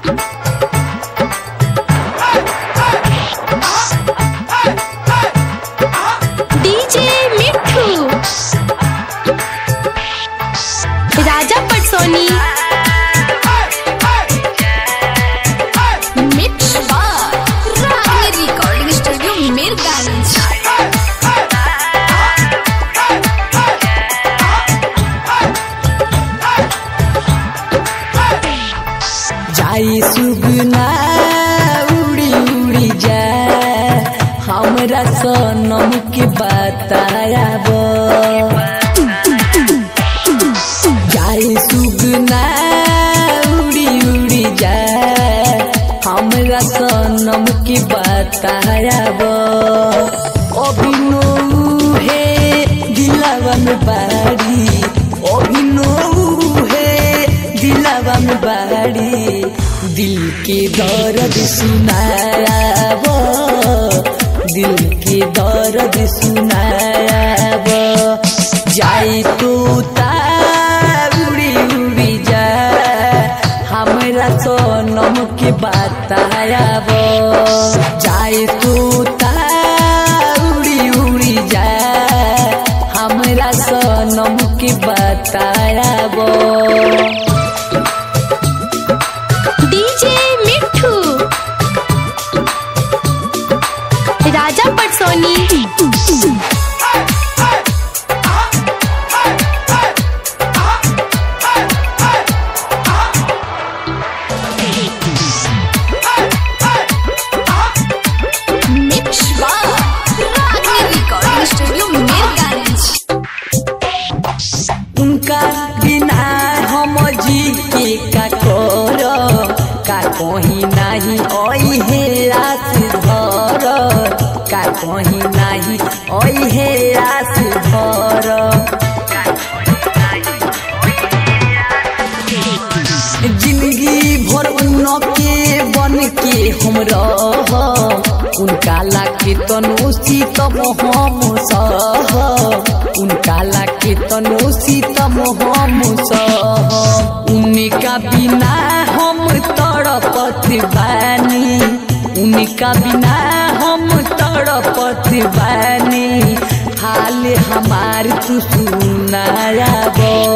DJ मिठू राजा पटसोनी mix बार रागनी recording studio Mirganj. जाई सुगना उड़ी उड़ी जा हमरा सनम के बतायाब। जाई सुगना उड़ी उड़ी जा हमरा सनम के बतायाब। अभिनव है दिलवा में बाड़ी, अभिनव है दिलवा में बाड़ी, दिल के दर्द सुनायाब, दिल के दर्द सुनायाब। जाई तो उड़ी उड़ी जा हमरा सनम के बतायाब। जाई तो उड़ी उड़ी जा हमरा सनम के बतायाब। डीजे मिठू राजा पटसोनी मिक्स बार रागनी रिकॉर्डिंग स्टूडियो मीरगंज। उनका बिना हम जी के का करो, का कहीं नहीं ओई है आस भर, का कहीं नहीं ओई है आस भर। जिंदगी भर उनके बन के हम रह, उनका लाके तनुसी तब हम सह, उनका लाके तनुसी तब हम सह। उनका बिना हम तड़पत बानी, उनका बिना हम तड़पत बानी, हाल हमार तू सुनायाब।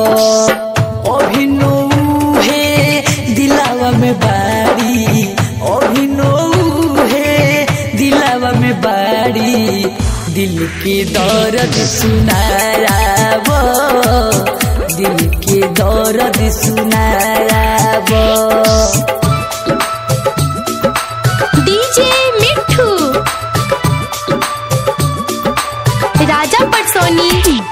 अभिनव है दिलवा में बाड़ी, अभिनव है दिलवा में बाड़ी, दिल के दर्द सुनायाब, दिल के दर्द सुनायाब। डीजे मिठू राजा पटसोनी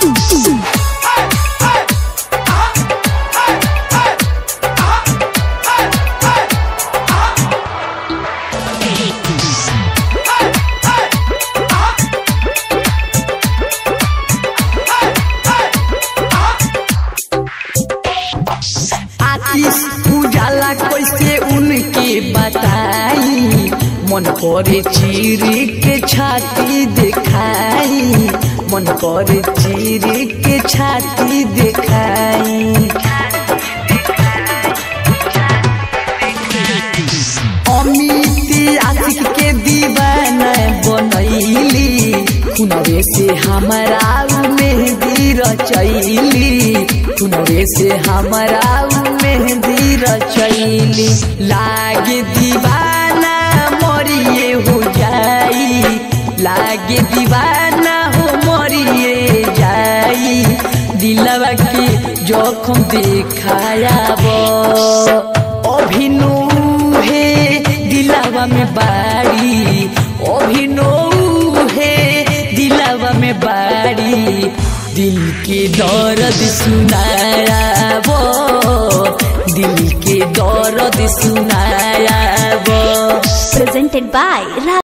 उजाला कैसे उनके बताई, मन करे चीर के छाती दिखाई, मन करे चीर के छाती दिखाई। अमित आशिक के दीवाना बनैली, खुनवे से हमारा मेहंदी रचैली, खुनवे से हमारा मेहंदी रचैली। लागे दीवाना मरिए हो जाई, लागे दीवाना हो मरिए जाई, दिलवा के जोखम दिखायाब। अभिनव है दिलवा में बाड़ी, अभिनव है दिलवा में बाड़ी, दिल के दर्द सुनायाब, दिल के दर्द सुनायाब। Presented by